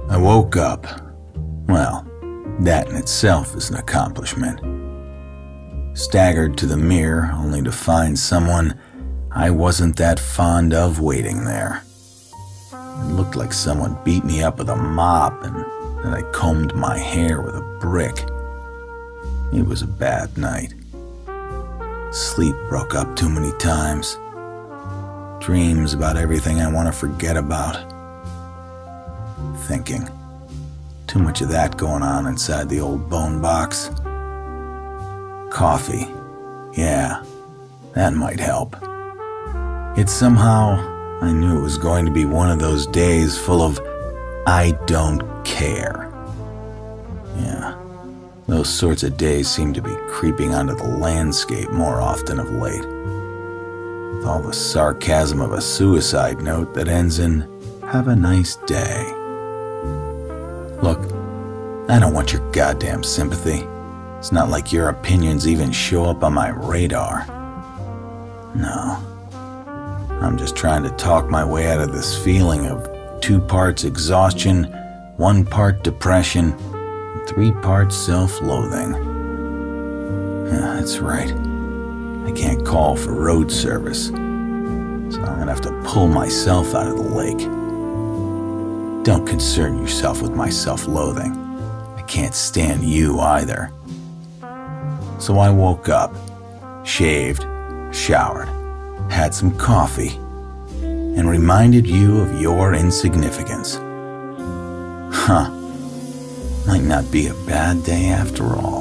I woke up. Well, that in itself is an accomplishment. Staggered to the mirror, only to find someone I wasn't that fond of waiting there. It looked like someone beat me up with a mop and that I combed my hair with a brick. It was a bad night. Sleep broke up too many times. Dreams about everything I want to forget about. Thinking. Too much of that going on inside the old bone box. Coffee. Yeah, that might help. Yet somehow, I knew it was going to be one of those days full of I don't care. Yeah, those sorts of days seem to be creeping onto the landscape more often of late. With all the sarcasm of a suicide note that ends in, "Have a nice day." Look, I don't want your goddamn sympathy. It's not like your opinions even show up on my radar. No. I'm just trying to talk my way out of this feeling of 2 parts exhaustion, 1 part depression, and 3 parts self-loathing. Yeah, that's right. I can't call for road service, so I'm gonna have to pull myself out of the lake. Don't concern yourself with my self-loathing. I can't stand you either. So I woke up, shaved, showered, had some coffee, and reminded you of your insignificance. Might not be a bad day after all.